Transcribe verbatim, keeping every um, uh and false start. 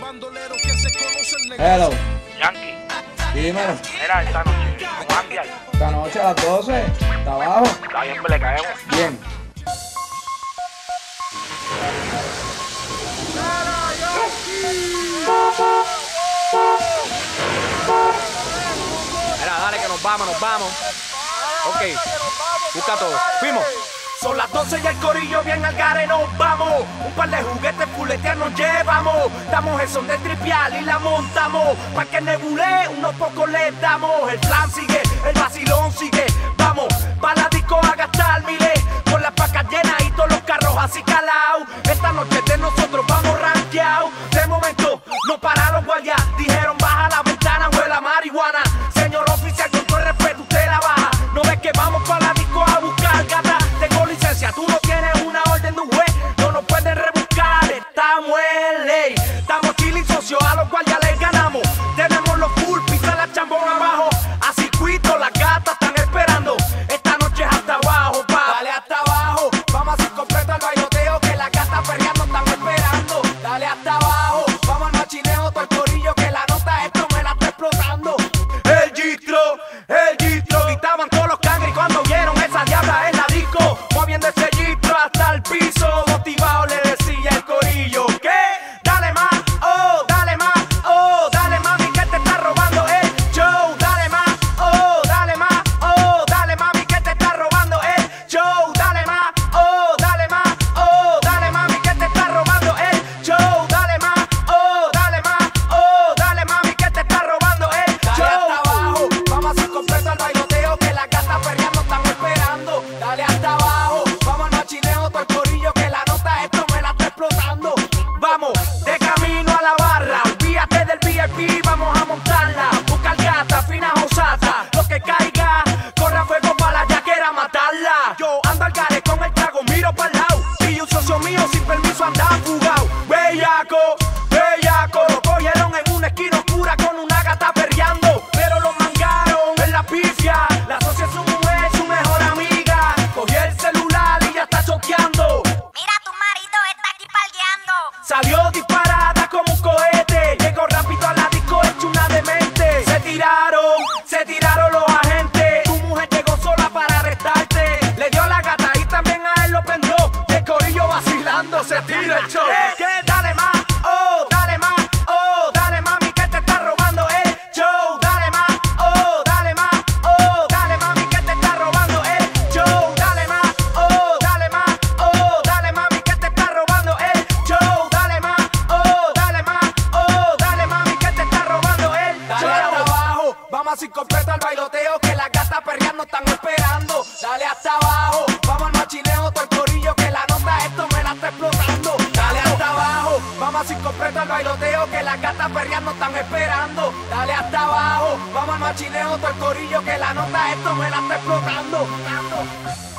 bandolero que se conoce el negocio. Hello. Yankee, Dímelo. mira, esta noche, vamos a cambiar. Esta noche a las doce. ¿Está abajo? Está bien, pues le caemos. Bien. Mira, dale que nos vamos, nos vamos. Ok, busca todo. Fuimos. Son las doce y el corillo bien al gare nos vamos. Un par de juguetes fuletear nos llevamos. Damos el son de tripial y la montamos. Pa' que nebule, unos pocos le damos. El plan sigue, el vacilón sigue. Vamos, pa' la disco a gastar miles. Con las pacas llenas y todos los carros así calados. Esta noche de nosotros vamos rankeados. De momento, no pararon guardias. Dijeron baja la ventana, huele a marihuana. Señor oficial, con todo el respeto, usted la baja. No ves que vamos pa' la disco a buscar gata. Tengo licencia, tú no tienes una orden de un juez. No nos pueden rebuscar, estamos en ley. Estamos chilling, socio, a los cuales ya les ganamos. Tenemos los full, pisa la chambón abajo. A circuito, las gatas están esperando. Esta noche es hasta abajo, pa. Dale hasta abajo, vamos a hacer completo el bailoteo. Que las gatas perreando están esperando. Dale hasta abajo, vamos al machineo, todo el corillo. Que la nota esto me la está explotando. El gistro, el gistro. Gritaban todos los cangri cuando vieron esa diabla en la disco. Moviendo ese gistro hasta el piso. Motivado le decía el corillo. ¿Qué? Dale más, oh, dale más, oh, dale mami que te está robando el show. Dale más, oh, dale más, oh, dale mami que te está robando el show. Dale más, oh, dale más, oh, dale mami que te está robando el show. Dale más, oh, dale más, oh, dale mami que te está robando el show. Dale hasta abajo, vamos a hacer completo el bailoteo. Que las gatas perreando están esperando. Dale hasta abajo, vamos al machineo, todo el corillo. Que la nota esto me la está explotando. Vamos, de camino a la barra. Olvídate del V I P, vamos a montarla. Buscar gata, fina osata. Lo que caiga, corre a fuego para la yaquera matarla. Yo ando al gare con el trago, miro para el lado. Y un socio mío sin permiso anda fugado. Bellaco, bellaco. Lo cogieron en una esquina oscura con una gata perreando. Pero lo mangaron en la pifia. La socia es su mujer, su mejor amiga. Cogió el celular y ya está choteando. Mira, tu marido está aquí palgueando. Salió disparada como un cohete. Llegó rápido a la disco hecho una demente. Se tiraron, se tiraron los agentes. Tu mujer llegó sola para arrestarte. Le dio la gata y también a él lo prendió. Y el corillo vacilando se tira el show. ¿Qué? Dale más, oh, dale más, oh, dale mami que te está robando el show. Dale más, oh, dale más, oh, dale mami que te está robando el show. Dale más, oh, dale más, oh, dale mami que te está robando el show. Dale más, oh, dale más, oh, dale mami que te está robando el show. Dale hasta abajo, vamos a hacer completo el bailoteo. Que las gatas perreando están esperando. Dale hasta abajo, vamos al machineo, todo el corillo. Que la nota esto me la está explotando. Dale hasta abajo, vamos a hacer completo el bailoteo. Que las gatas perreando están esperando. Dale hasta abajo, vamos al machineo, todo el corillo. Que la nota esto me la está explotando.